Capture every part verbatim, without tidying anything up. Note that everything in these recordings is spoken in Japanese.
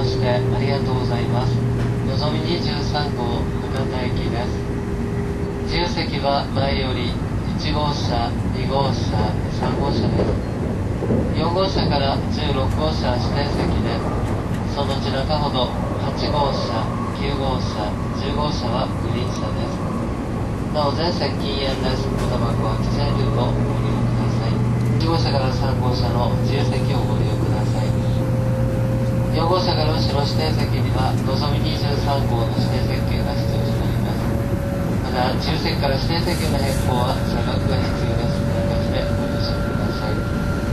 ましてありがとうございます。のぞみにじゅうさんごう博多駅です。自由席は前よりいちごうしゃ、にごうしゃ、さんごうしゃです。よんごうしゃからじゅうろくごうしゃ指定席で、そのち中ほどはちごうしゃ、きゅうごうしゃ、じゅうごうしゃはグリーン車です。なお全席禁煙です。おタバコは喫煙ルームをご利用ください。いち号車からさん号車の自由席をご利用ください。よん号車から後ろ指定席にはのぞみにじゅうさんごうの指定席券が必要となります。また自由席から指定席の変更は差額が必要です。あらかじめご了承ください。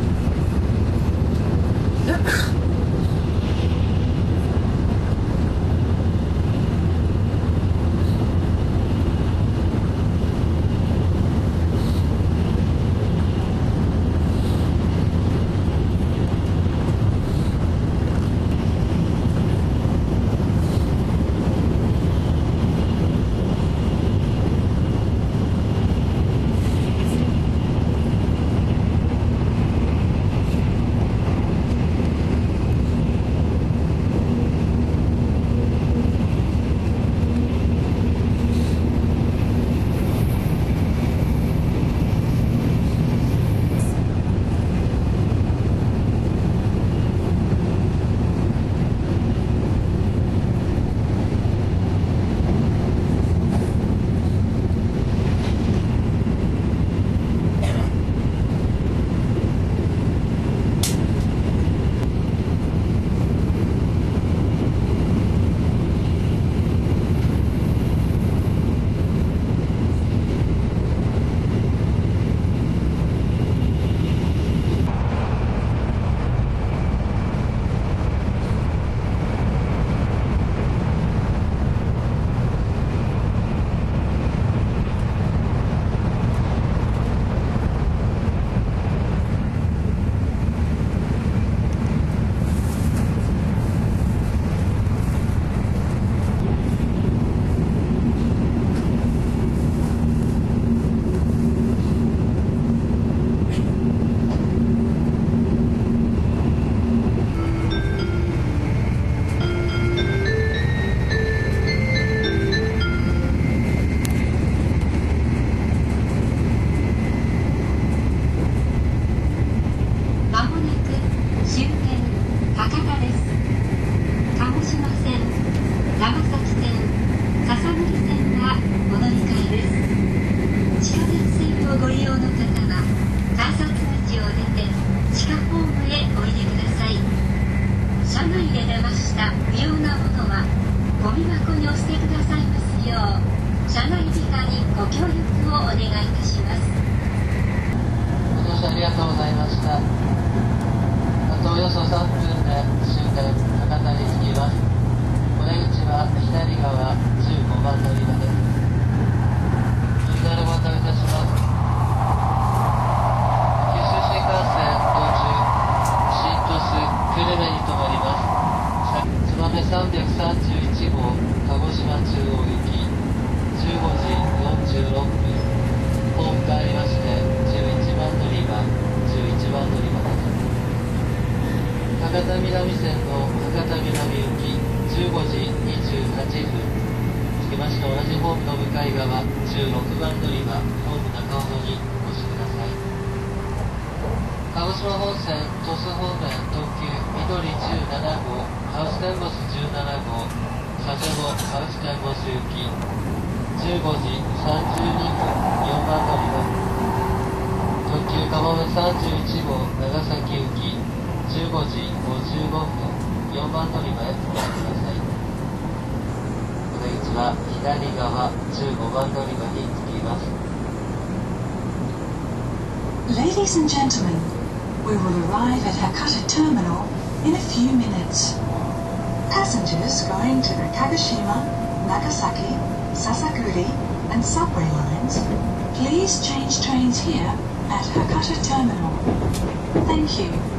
Ladies and gentlemen, we will arrive at Hakata Terminal in a few minutes. Passengers going to the Kagoshima, Nagasaki, Sasakuri and subway lines, please change trains here at Hakata Terminal. Thank you.